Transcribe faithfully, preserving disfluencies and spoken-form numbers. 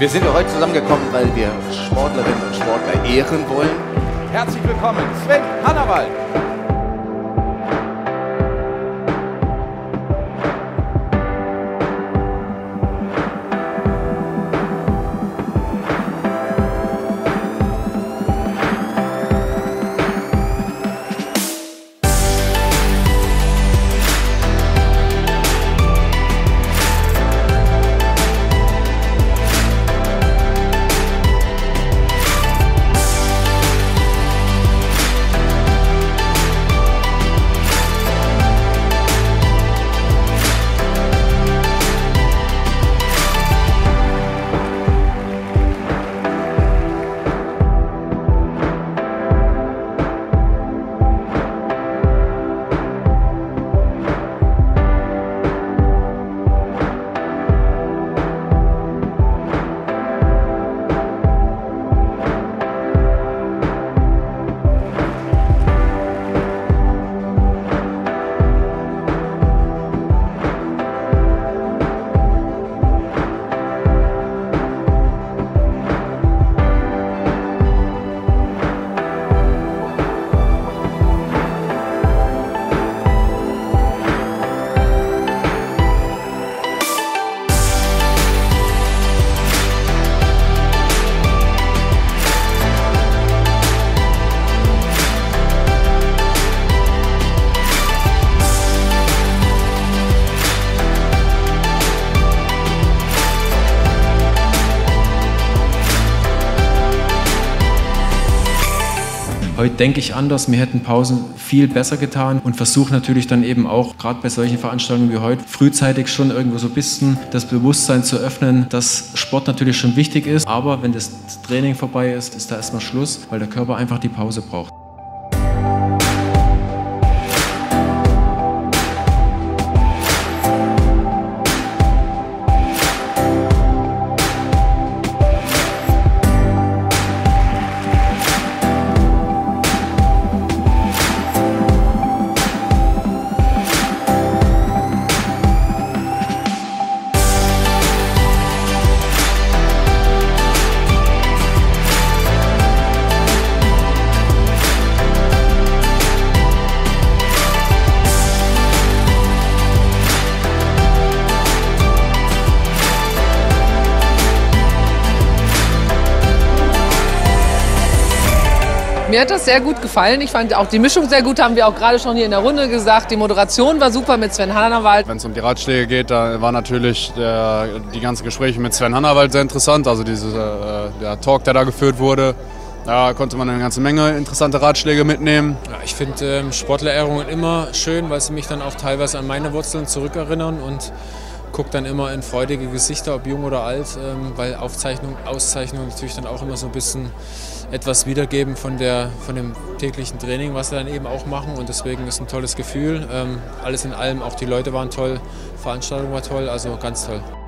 Wir sind ja heute zusammengekommen, weil wir Sportlerinnen und Sportler ehren wollen. Herzlich willkommen, Sven Hannawald. Heute denke ich anders, mir hätten Pausen viel besser getan und versuche natürlich dann eben auch, gerade bei solchen Veranstaltungen wie heute, frühzeitig schon irgendwo so ein bisschen das Bewusstsein zu öffnen, dass Sport natürlich schon wichtig ist, aber wenn das Training vorbei ist, ist da erstmal Schluss, weil der Körper einfach die Pause braucht. Mir hat das sehr gut gefallen. Ich fand auch die Mischung sehr gut, haben wir auch gerade schon hier in der Runde gesagt. Die Moderation war super mit Sven Hannawald. Wenn es um die Ratschläge geht, da war natürlich der, die ganzen Gespräche mit Sven Hannawald sehr interessant. Also diese, äh, der Talk, der da geführt wurde, da konnte man eine ganze Menge interessante Ratschläge mitnehmen. Ja, ich finde ähm, Sportlerehrungen immer schön, weil sie mich dann auch teilweise an meine Wurzeln zurückerinnern und gucke dann immer in freudige Gesichter, ob jung oder alt, ähm, weil Aufzeichnung, Auszeichnungen natürlich dann auch immer so ein bisschen etwas wiedergeben von, der, von dem täglichen Training, was sie dann eben auch machen, und deswegen ist ein tolles Gefühl. Ähm, alles in allem, auch die Leute waren toll, Veranstaltung war toll, also ganz toll.